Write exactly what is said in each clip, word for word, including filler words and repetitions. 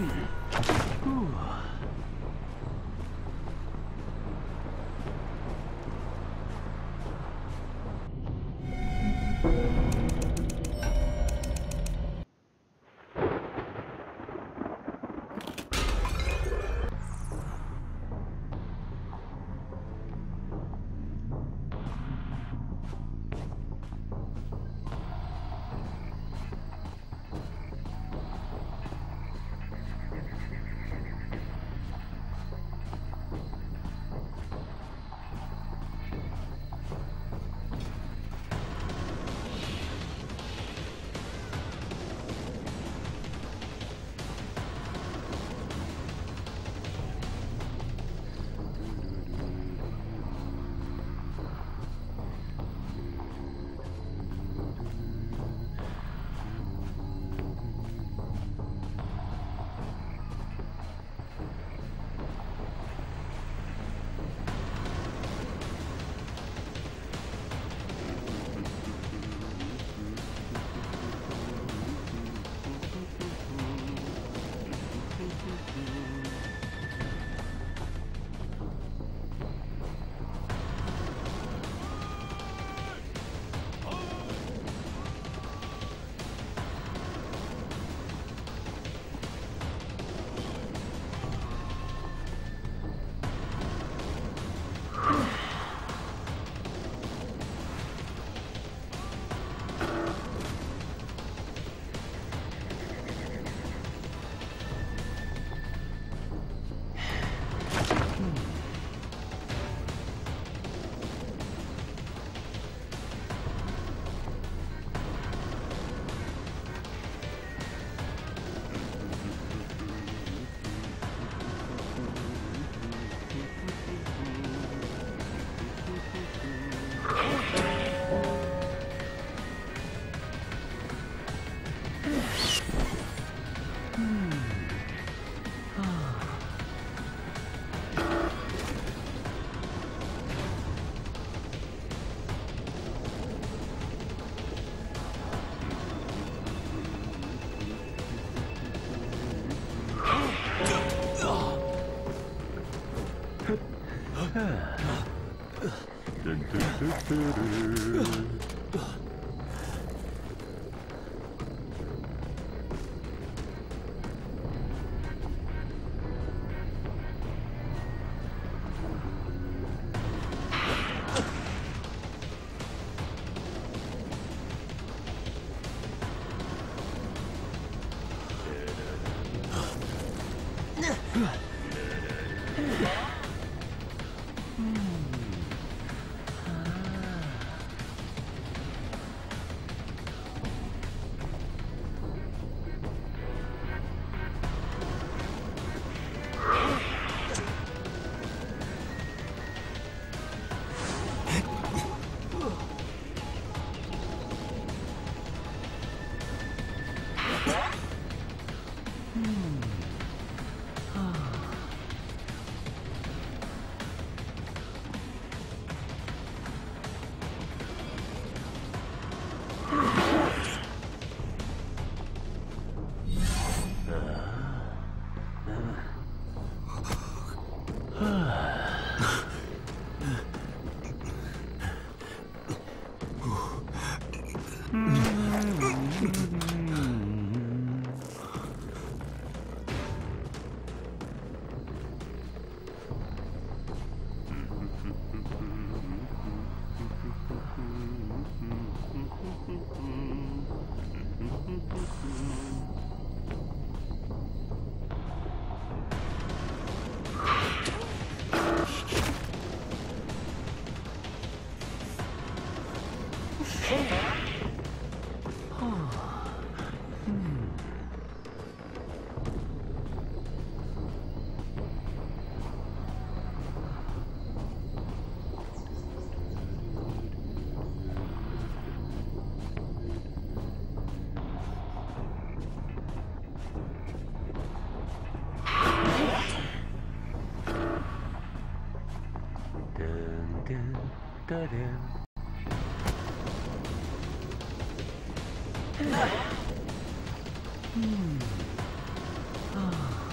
嗯，啊。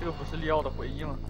这个不是利奥的回忆吗？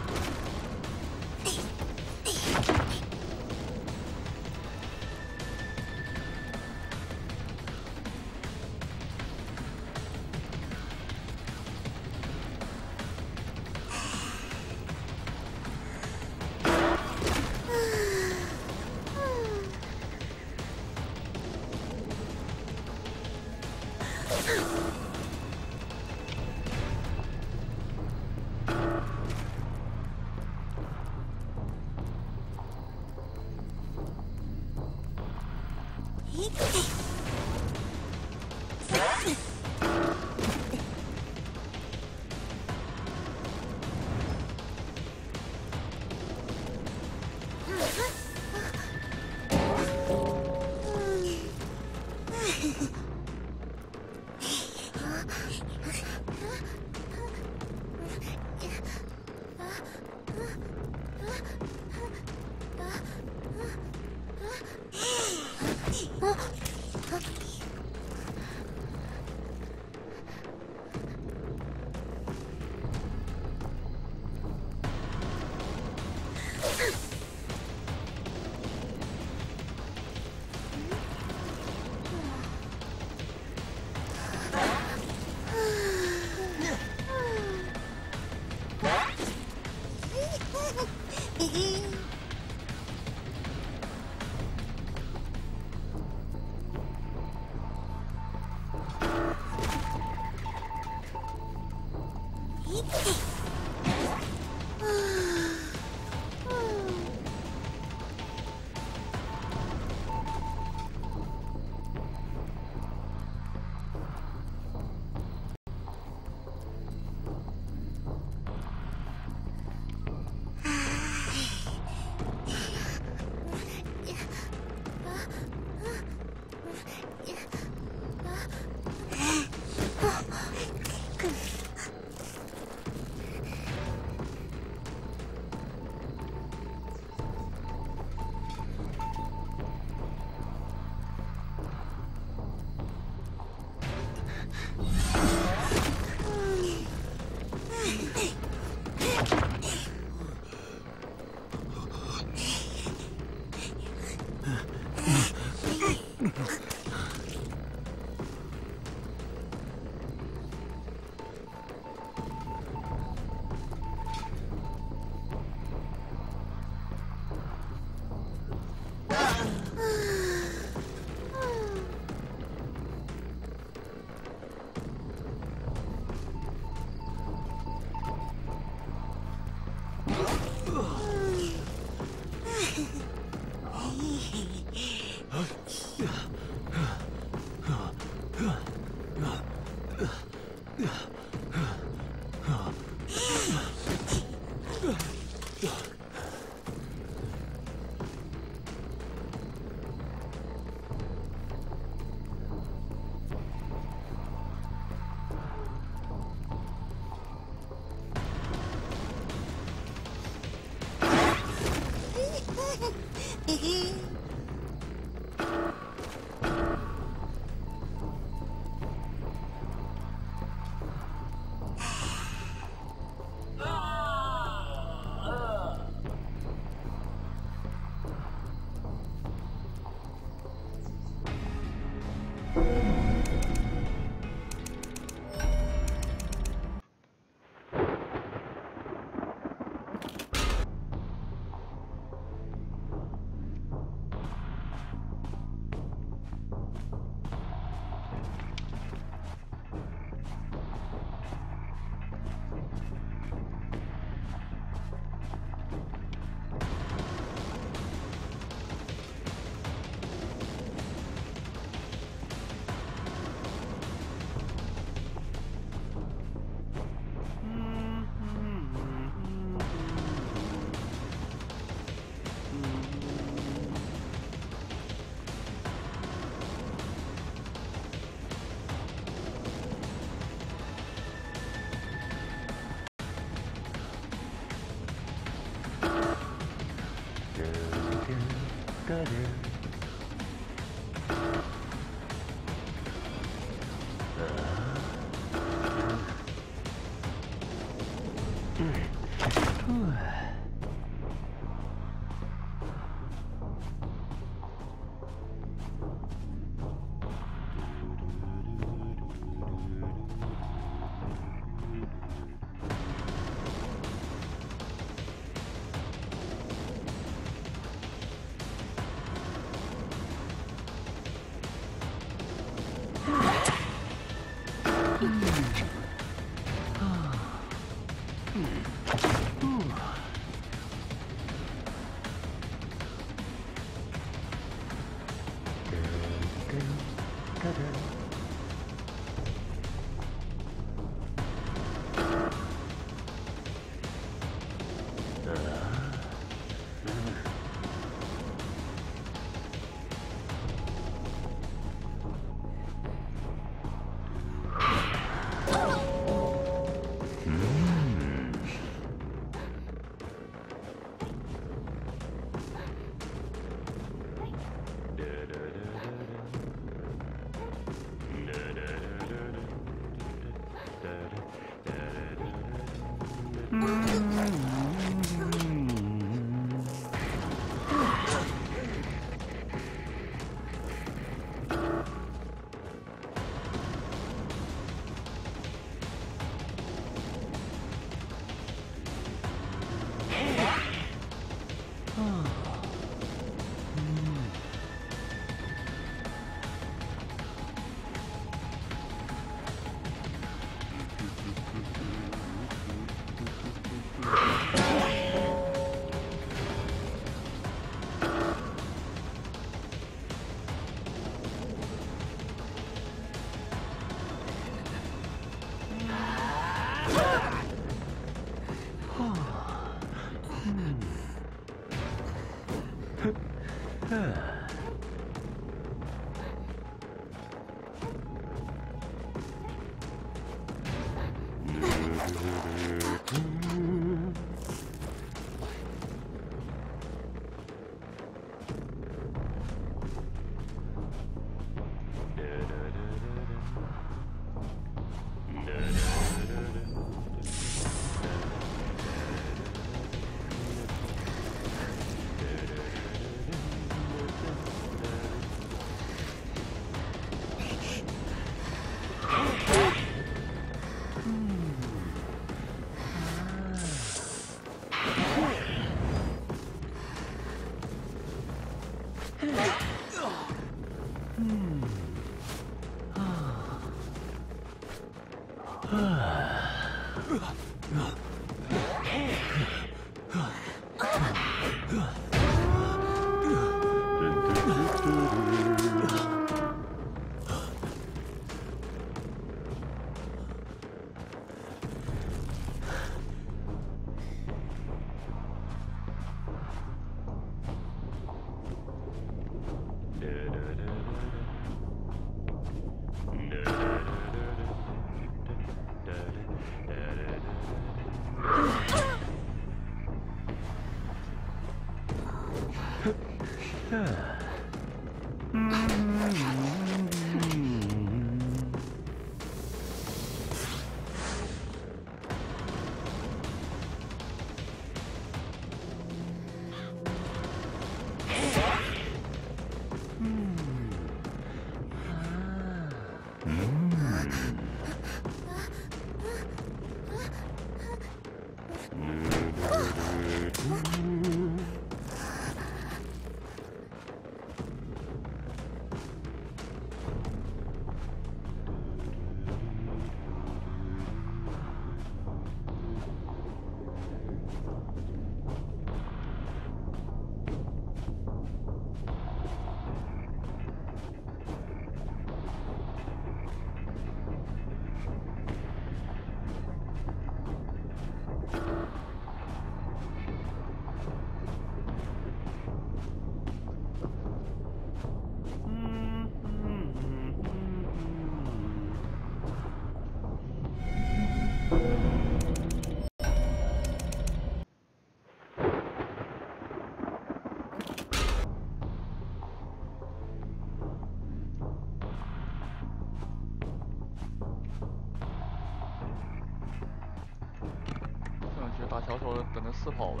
大乔说等着试跑呗。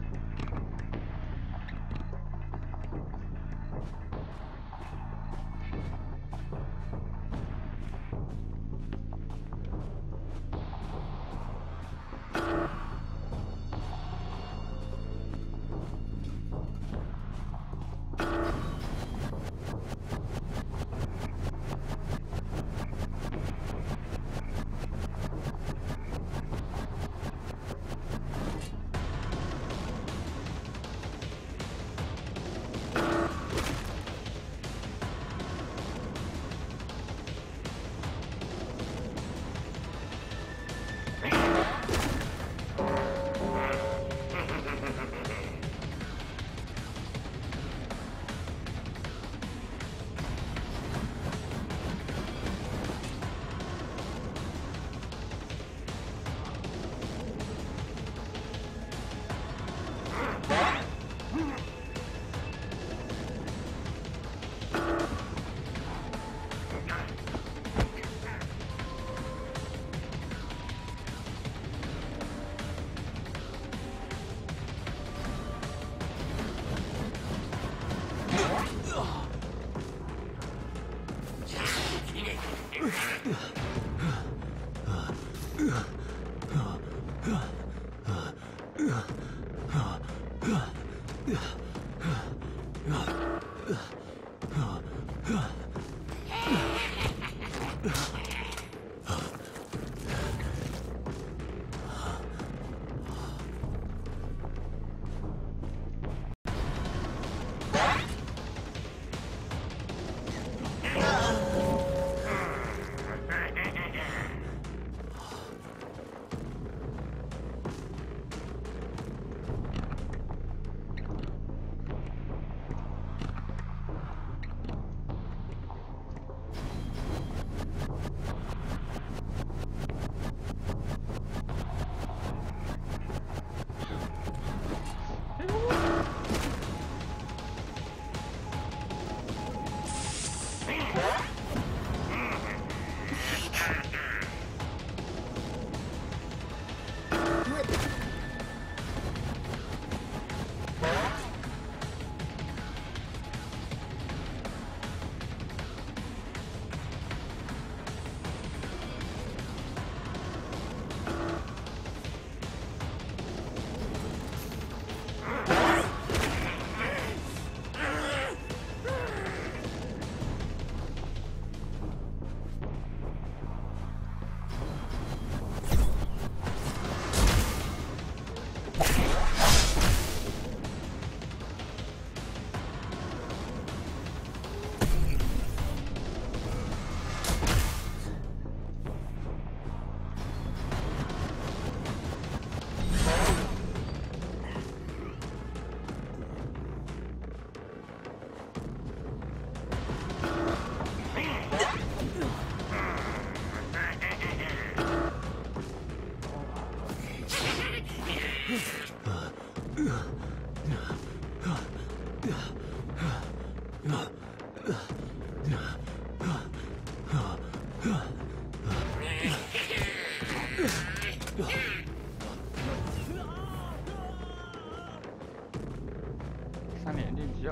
三连电击啊！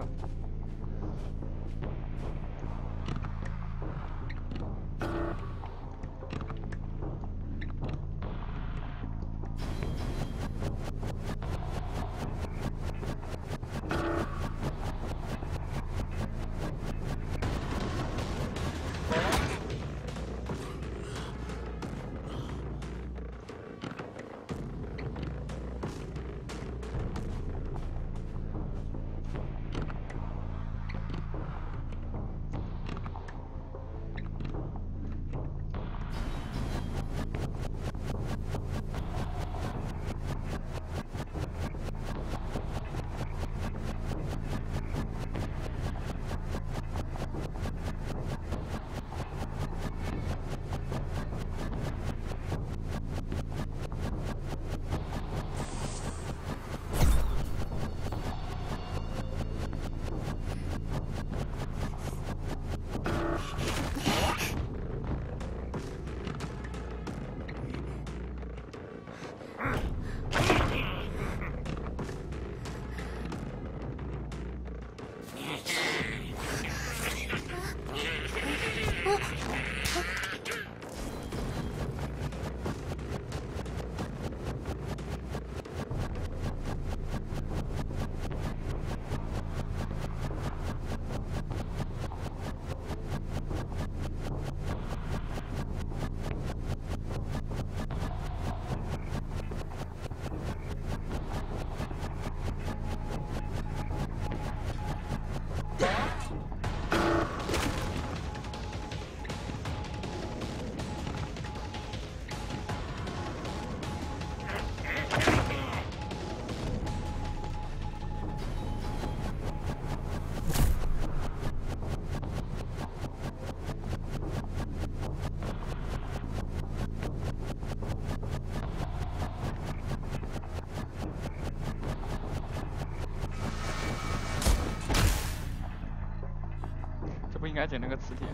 该捡那个磁铁。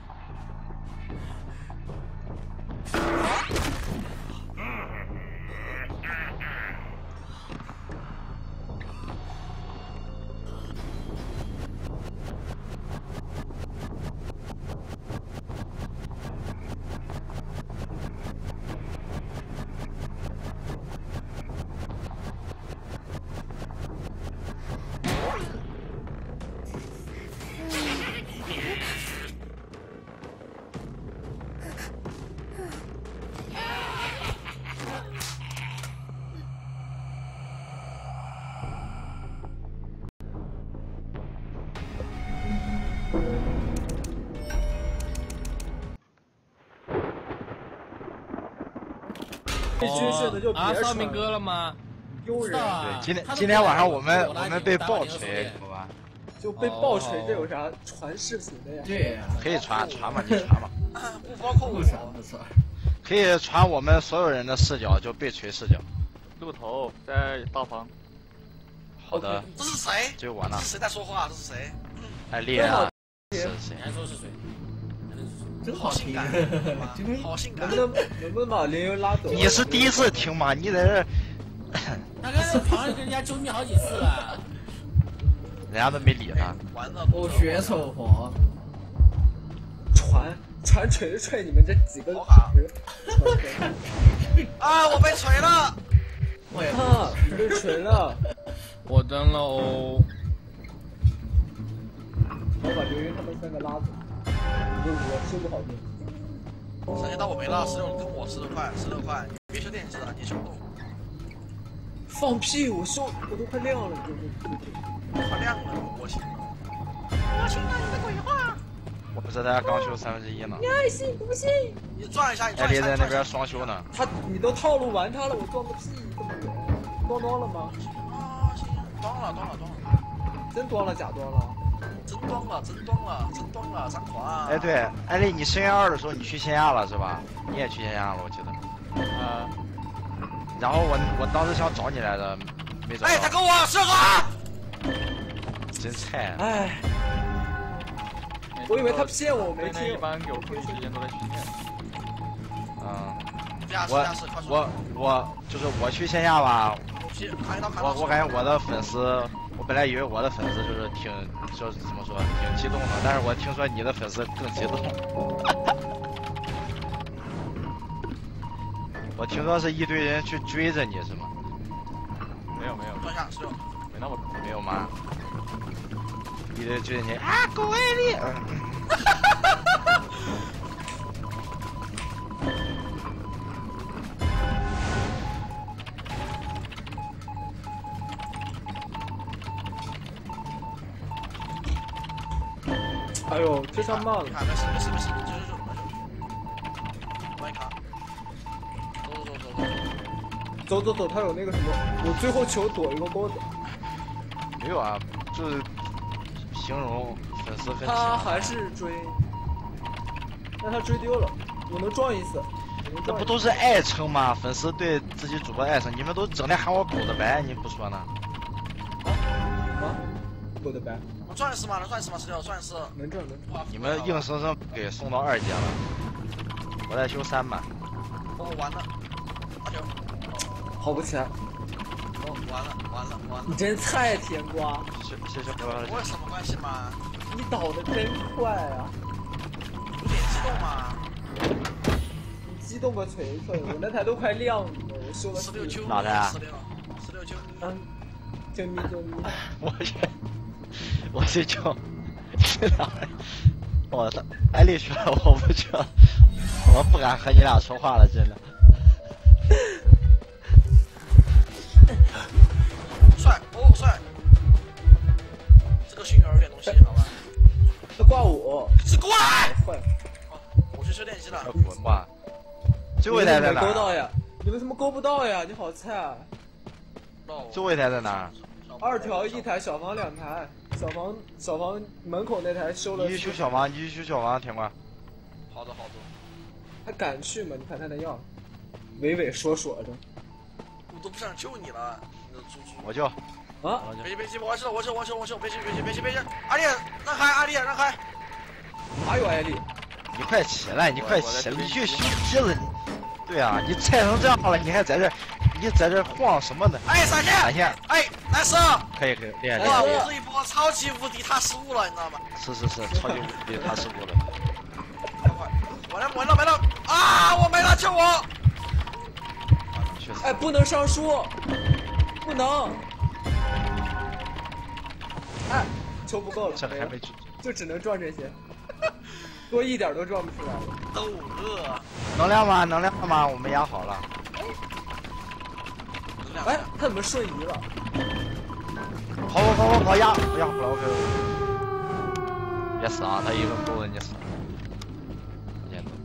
军事的就别啊， 说少明哥了吗？ 丢人， 对， 今天今天晚上我们我们被爆锤，好吧？ 就被爆锤，这有啥传视频的呀？ 对呀， 可以传传嘛，你传嘛。 不包括我，不错。 可以传我们所有人的视角，就被锤视角。 鹿头在大房。 好的。 这是谁？ 就完了。 这是谁在说话？这是谁？ 艾丽啊，是谁？ 你还说是谁？ 真好性感，好性感。 能不能能不能把林游拉走？ 你是第一次听吗？你在这。 他刚才床上跟人家啾咪好几次了， 人家都没理他。 完了， 我学丑活。 传传锤锤你们这几个。 啊！我被锤了！ 我也啊！被锤了！ 我登了哦。 我把刘云他们三个拉走。我我说不好听。 时间到我没了，十六跟我十六块，十六块，别修电机了，你修不动。 放屁！我修我都快亮了，你这这快亮了，我信了。我信了你的鬼话。 我不是在刚修三分之一呢。 你爱信不信？ 你转一下，你艾丽在那边双修呢。 他你都套路完他了，我装个屁！这么远，装装了吗？ 啊，行，装了，装了，装了。 真装了，假装了？ 真装了，真装了，真装了，三款。 哎，对，艾丽，你升二的时候你去线下了是吧？你也去线下了，我记得。 啊。 然后我我当时想找你来着，没找到。 哎，他跟我射个！ 真菜。 哎。我以为他骗我，我没听。 一般有空时间都在训练。 嗯。 我我我就是我去线下吧。我我感觉我的粉丝，我本来以为我的粉丝就是挺就是怎么说挺激动的，但是我听说你的粉丝更激动。我听说是一堆人去追着你是吗？ 没有没有。 转下是有。 没那么没有吗？一堆追着你啊，狗艾丽！ 哎呦，这上慢了。 没事没事没事，继续走，欢迎卡。走走走走走。 走走走，他有那个什么，我最后求躲一个钩子。 没有啊，就是形容粉丝分。 他还是追，但他追丢了，我能撞一次。 那不都是爱称吗？粉丝对自己主播爱称，你们都整天喊我狗的白，你不说呢？ 啊？狗的白？ 能转一次吗？能转一次吗？十六转一次。 能转能转。 你们硬生生给送到二阶了，我在修三版。 哦，完了，阿九。 跑不起来。 哦，完了完了完了。 你真菜，甜瓜。 谢谢谢哥。 我有什么关系吗？ 你倒的真快啊！ 有点激动吗？ 你激动个锤锤！我那台都快亮了，我修了十六丘。 哪台啊？ 十六，十六丘。 嗯，救命救命！ 我去，我去救，去哪儿？我操！艾丽说我不去了，我不敢和你俩说话了，真的。 帅哦帅！这个熏有点东西，好吧？ 他挂我， 是过来！ 坏！ 哦，我去修电机了。 滚吧！最后一台在哪？ 勾到呀！你为什么勾不到呀？你好菜啊！ 最后一台在哪？ 二条一台，小房两台。小房小房门口那台修了。 你去修小房，你去修小房，甜瓜。 好的好的。 他敢去吗？你看他那样，畏畏缩缩的。 我都不想救你了，你的猪猪。 我救。 啊！ 别急别急，我去了我去我去我去，别急别急别急别急！阿烈让开阿烈让开！ 哪有艾丽？ 你快起来，你快起来，你去修机子，你。对啊，你菜成这样了，你还在这，你在这晃什么呢？ 哎，闪现！ 闪现！ 哎，来十！ 可以可以，厉害厉哇， 害！ 我这一波超级无敌塔失误了，你知道吗？ 是是是，超级无敌塔失误了。 快快，完了完了没了！啊，我没了，救我！ 哎，不能上树，不能。哎，球不够了， 这还没去， 就只能撞这些，多一点都撞不出来。 都饿。 能量吗？能量吗？我们压好了。 哎，他怎么瞬移了？ 跑跑跑跑跑压压好了 ，OK。别死啊！他一个勾了你死。严重。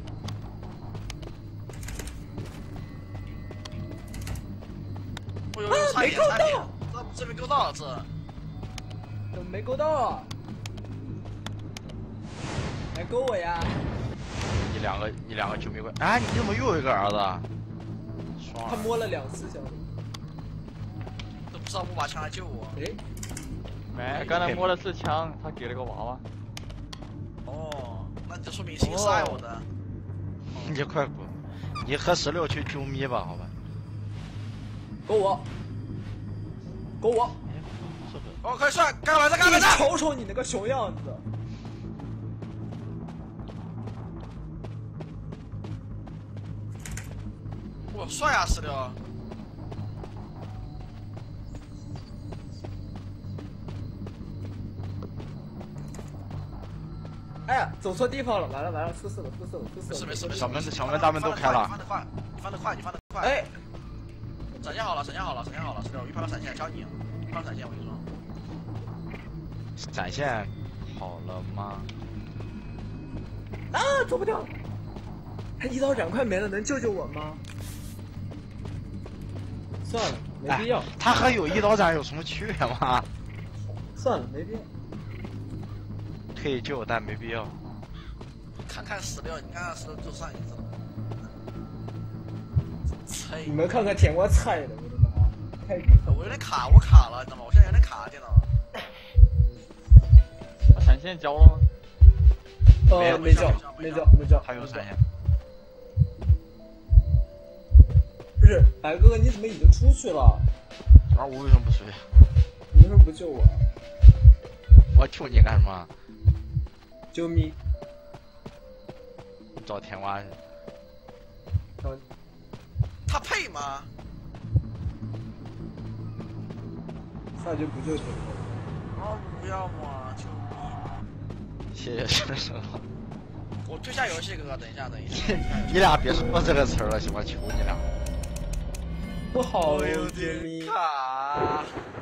我有差一点差一点，这这没勾到这。 怎么没勾到？来勾我呀！ 你两个你两个救命怪，哎，你怎么又有一个儿子？双他摸了两次小李。 都不知道摸把枪来救我。 哎， 没，刚才摸的是枪，他给了个娃娃。 哦，那就说明心是爱我的。 你快滚！你和十六去救咪吧，好吧？ 勾我，勾我！ 哦，快帅，干嘛这干嘛你这？ 瞅瞅你那个熊样子！ 我帅啊，十六！ 哎呀，走错地方了！完了完了，出事了出事了出事了！ 没事没事没事。 小门小门大门都开了。 你翻得快，你翻得快，你翻得快。 哎， 闪现好了，闪现好了，闪现好了，十六，一碰到闪现教你，一碰到闪现我跟你说。 闪现好了吗？ 啊，走不掉！他一刀斩快没了，能救救我吗？算了，没必要。 哎、他和有一刀斩有什么区别吗？ 算了，没必要。 可以救，但没必要。 看看十六，你看看十六就上一次了。菜！ 你们看看舔过菜的，我的妈！太逼我有点卡，我卡了，你知道吗？我现在有点卡电脑。 把闪现交了吗？ 呃，没交，没交，没交。 还有闪现。 不是，白哥哥，你怎么已经出去了？ 啊，我为什么不睡？ 你为什么不救我？ 我救你干什么？ 救咪。 找甜瓜去。 找他配吗？ 那就不救你。 哦，不要嘛，救命！ 谢谢先生。 我退下游戏，哥哥，等一下，等一下。 你俩别说这个词儿了，行吗？求你俩。 不好我有救咪。 点卡。